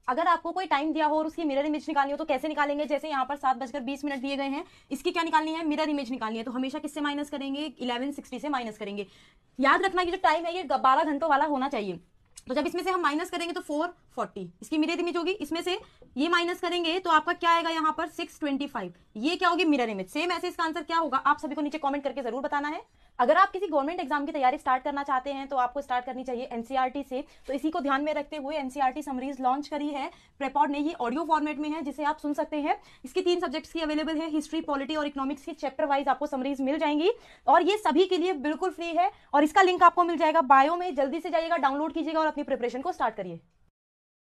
अगर आपको कोई टाइम दिया हो और उसकी मिरर इमेज निकालनी हो तो कैसे निकालेंगे? जैसे यहाँ पर 7:20 दिए गए हैं, इसकी क्या निकालनी है? मिरर इमेज निकालनी है। तो हमेशा किससे माइनस करेंगे? 1160 से माइनस करेंगे। याद रखना कि जो टाइम है ये 12 घंटों वाला होना चाहिए। तो जब इसमें से हम माइनस करेंगे तो 440 इसकी मिरर इमेज होगी। इसमें से ये माइनस करेंगे तो आपका क्या आएगा यहाँ पर? 625। ये क्या होगी? Mirror image. सेम ऐसे इसका आंसर क्या होगा आप सभी को नीचे कमेंट करके जरूर बताना है। अगर आप किसी गवर्नमेंट एग्जाम की तैयारी स्टार्ट करना चाहते हैं तो आपको स्टार्ट करनी चाहिए एनसीईआरटी से। तो इसी को ध्यान में रखते हुए एनसीईआरटी समरीज लॉन्च करी है प्रेपॉड ने। ये ऑडियो फॉर्मेट में है जिसे आप सुन सकते हैं। इसकी 3 सब्जेक्ट्स की अवेलेबल है, हिस्ट्री, पॉलिटी और इकोनॉमिक्स की। चैप्टर वाइज आपको समरीज मिल जाएंगी और ये सभी के लिए बिल्कुल फ्री है और इसका लिंक आपको मिल जाएगा बायो में। जल्दी से जाइएगा, डाउनलोड कीजिएगा और अपनी प्रिपरेशन को स्टार्ट करिए।